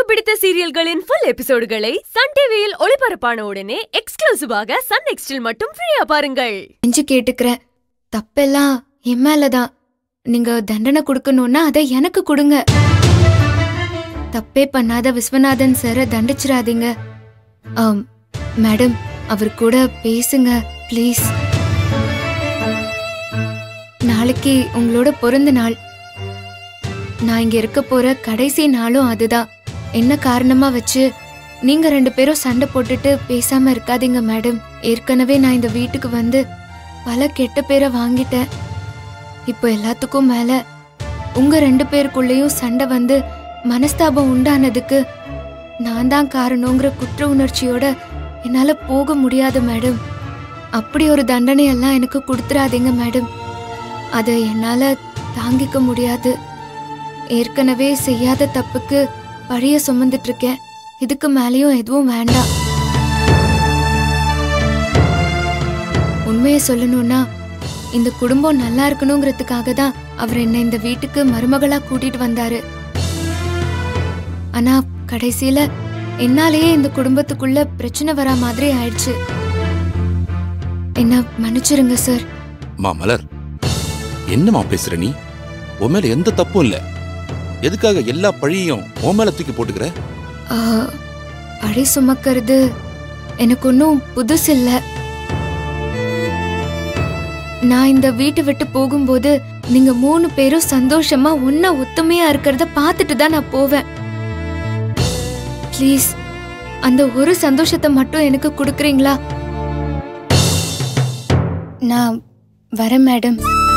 பிடித்த சீரியல்களின் full எபிசோடுகளை Sun டிவியில் ஒளிபரப்பான உடனே எக்ஸ்க்ளூசிவாக சன் நெக்ஸ்டில் மட்டும் ஃப்ரீயா பாருங்கள். நெஞ்சு கேட்டுக்கிறேன், தப்பெல்லாம் என் மேலதான். நீங்க தண்டனை கொடுக்கணும்னா அதை எனக்கு கொடுங்க. தப்பே பண்ணாத விஸ்வநாதன் சார தண்டிச்சிடாதீங்க. மேடம், அவர் கூட பேசுங்க ப்ளீஸ். நாளைக்கு உங்களோட பிறந்த நாள். நான் இங்க இருக்க போற கடைசி நாளும் அதுதான். என்ன காரணமா வச்சு நீங்க 2 பேரும் சண்டை போட்டுட்டு பேசாம இருக்காதீங்க மேடம். ஏற்கனவே நான் இந்த வீட்டுக்கு வந்து பல கெட்ட பேரை வாங்கிட்டேன். இப்போ எல்லாத்துக்கும் மேல உங்க 2 பேருக்குள்ளேயும் சண்டை வந்து மனஸ்தாபம் உண்டானதுக்கு நான் தான் காரணங்கிற குற்ற உணர்ச்சியோட என்னால போக முடியாது மேடம். அப்படி ஒரு தண்டனை எல்லாம் எனக்கு கொடுத்துறாதீங்க மேடம். அதை என்னால தாங்கிக்க முடியாது. ஏற்கனவே செய்யாத தப்புக்கு பழிய சுமந்துட்டு இருக்கேன். இதுக்கு மேலேயும் எதுவும் வேண்டாம். உண்மையை சொல்லணும்னா இந்த குடும்பம் நல்லா இருக்கணுங்கிறதுக்காக தான் அவர் என்ன இந்த வீட்டுக்கு மருமகளா கூட்டிட்டு வந்தாரு. ஆனா கடைசியில என்னாலேயே இந்த குடும்பத்துக்குள்ள பிரச்சனை வரா மாதிரி ஆயிடுச்சு. என்ன மன்னிச்சிருங்க சார். மலர், என்னமா பேசுற நீ? உன் மேல எந்த தப்பும் இல்ல. எதுக்காக எல்லா பழியையும் உன் மேல தூக்கி போட்டுக்கிற? பழி சுமக்கிறது எனக்கு ஒன்னும் புதுசு இல்ல. நான் இந்த வீட்டை விட்டு போகும்போது நீங்க 3 பேரும் சந்தோஷமா ஒன்னா ஒத்துமையா இருக்கிறத பார்த்துட்டு தான் நான் போவேன். ப்ளீஸ், அந்த ஒரு சந்தோஷத்தை மட்டும் எனக்கு கொடுக்குறீங்களா? நான் வரேன் மேடம்.